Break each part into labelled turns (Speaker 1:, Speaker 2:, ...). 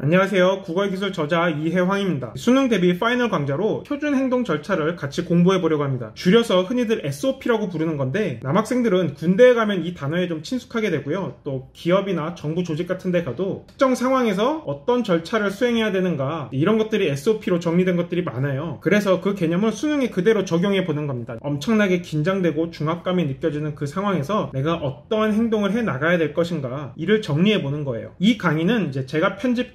Speaker 1: 안녕하세요. 국어기술 저자 이혜황입니다. 수능 대비 파이널 강좌로 표준 행동 절차를 같이 공부해 보려고 합니다. 줄여서 흔히들 SOP라고 부르는 건데 남학생들은 군대에 가면 이 단어에 좀 친숙하게 되고요. 또 기업이나 정부 조직 같은 데 가도 특정 상황에서 어떤 절차를 수행해야 되는가 이런 것들이 SOP로 정리된 것들이 많아요. 그래서 그 개념을 수능에 그대로 적용해 보는 겁니다. 엄청나게 긴장되고 중압감이 느껴지는 그 상황에서 내가 어떠한 행동을 해 나가야 될 것인가 이를 정리해 보는 거예요. 이 강의는 이제 제가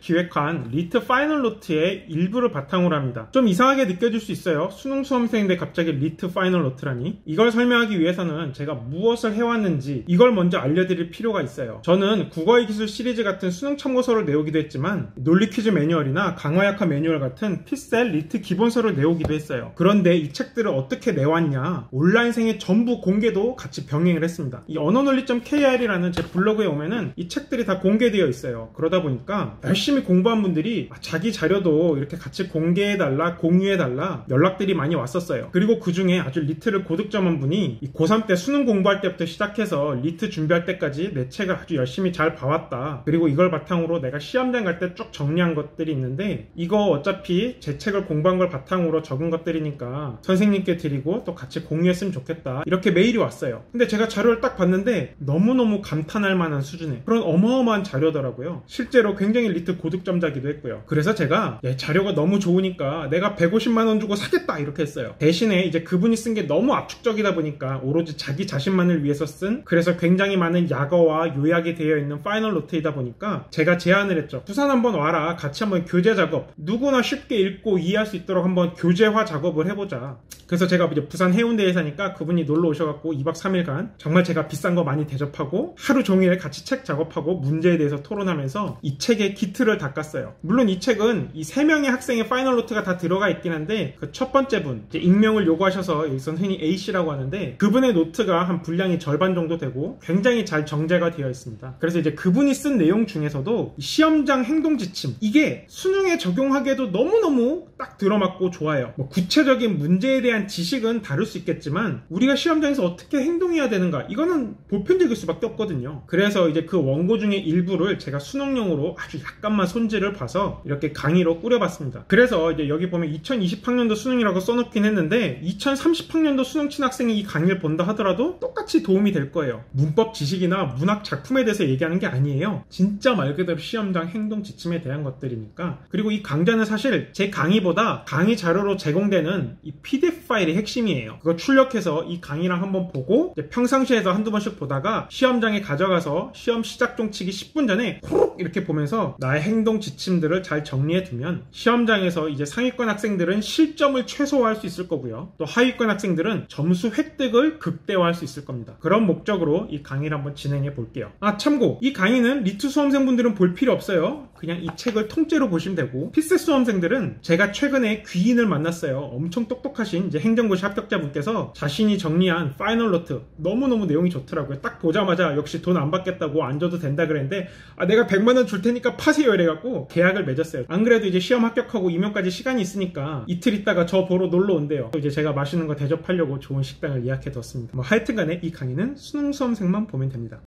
Speaker 1: 기획한 리트 파이널 노트의 일부를 바탕으로 합니다. 좀 이상하게 느껴질 수 있어요. 수능 수험생인데 갑자기 리트 파이널 노트라니. 이걸 설명하기 위해서는 제가 무엇을 해왔는지 이걸 먼저 알려드릴 필요가 있어요. 저는 국어의 기술 시리즈 같은 수능 참고서를 내오기도 했지만 논리 퀴즈 매뉴얼이나 강화약화 매뉴얼 같은 피셀 리트 기본서를 내오기도 했어요. 그런데 이 책들을 어떻게 내왔냐, 온라인생의 전부 공개도 같이 병행을 했습니다. 이 언어논리.kr이라는 제 블로그에 오면은 이 책들이 다 공개되어 있어요. 그러다 보니까 열심히 공부한 분들이 자기 자료도 이렇게 같이 공개해달라, 공유해달라 연락들이 많이 왔었어요. 그리고 그 중에 아주 리트를 고득점한 분이 고3 때 수능 공부할 때부터 시작해서 리트 준비할 때까지 내 책을 아주 열심히 잘 봐왔다. 그리고 이걸 바탕으로 내가 시험장 갈 때 쭉 정리한 것들이 있는데 이거 어차피 제 책을 공부한 걸 바탕으로 적은 것들이니까 선생님께 드리고 또 같이 공유했으면 좋겠다. 이렇게 메일이 왔어요. 근데 제가 자료를 딱 봤는데 너무너무 감탄할 만한 수준의 그런 어마어마한 자료더라고요. 실제로 굉장히 리트 고득점자기도 했고요. 그래서 제가 자료가 너무 좋으니까 내가 150만 원 주고 사겠다 이렇게 했어요. 대신에 이제 그분이 쓴 게 너무 압축적이다 보니까 오로지 자기 자신만을 위해서 쓴, 그래서 굉장히 많은 약어와 요약이 되어 있는 파이널 노트이다 보니까 제가 제안을 했죠. 부산 한번 와라. 같이 한번 교재 작업, 누구나 쉽게 읽고 이해할 수 있도록 한번 교재화 작업을 해보자. 그래서 제가 이제 부산 해운대에 사니까 그분이 놀러 오셔갖고 2박 3일간 정말 제가 비싼 거 많이 대접하고 하루 종일 같이 책 작업하고 문제에 대해서 토론하면서 이 책의 기틀을 닦았어요. 물론 이 책은 이 3명의 학생의 파이널 노트가 다 들어가 있긴 한데 그 첫 번째 분, 이제 익명을 요구하셔서 여기서 흔히 A씨라고 하는데 그분의 노트가 한 분량이 절반 정도 되고 굉장히 잘 정제가 되어 있습니다. 그래서 이제 그분이 쓴 내용 중에서도 시험장 행동 지침, 이게 수능에 적용하기에도 너무너무 딱 들어맞고 좋아요. 뭐 구체적인 문제에 대한 지식은 다를 수 있겠지만 우리가 시험장에서 어떻게 행동해야 되는가, 이거는 보편적일 수밖에 없거든요. 그래서 이제 그 원고 중에 일부를 제가 수능용으로 아주 약간만 손질을 봐서 이렇게 강의로 꾸려봤습니다. 그래서 이제 여기 보면 2020학년도 수능이라고 써놓긴 했는데 2030학년도 수능 친학생이 이 강의를 본다 하더라도 똑같이 도움이 될 거예요. 문법 지식이나 문학 작품에 대해서 얘기하는 게 아니에요. 진짜 말 그대로 시험장 행동 지침에 대한 것들이니까. 그리고 이 강좌는 사실 제 강의보다 강의 자료로 제공되는 이 PDF 파일이 핵심이에요. 그거 출력해서 이 강의랑 한번 보고 평상시에서 한두 번씩 보다가 시험장에 가져가서 시험 시작 종치기 10분 전에 호록 이렇게 보면서 나의 행동 지침들을 잘 정리해 두면 시험장에서 이제 상위권 학생들은 실점을 최소화할 수 있을 거고요. 또 하위권 학생들은 점수 획득을 극대화할 수 있을 겁니다. 그런 목적으로 이 강의를 한번 진행해 볼게요. 참고 이 강의는 리트 수험생분들은 볼 필요 없어요. 그냥 이 책을 통째로 보시면 되고, 피셋 수험생들은 제가 최근에 귀인을 만났어요. 엄청 똑똑하신 이제 행정고시 합격자분께서 자신이 정리한 파이널 노트 너무너무 내용이 좋더라고요. 딱 보자마자 역시 돈 안 받겠다고 안 줘도 된다 그랬는데 내가 100만 원 줄 테니까 파세요 이래갖고 계약을 맺었어요. 안 그래도 이제 시험 합격하고 임용까지 시간이 있으니까 이틀 있다가 저 보러 놀러 온대요. 이제 제가 맛있는 거 대접하려고 좋은 식당을 예약해 뒀습니다. 하여튼간에 이 강의는 수능 수험생만 보면 됩니다.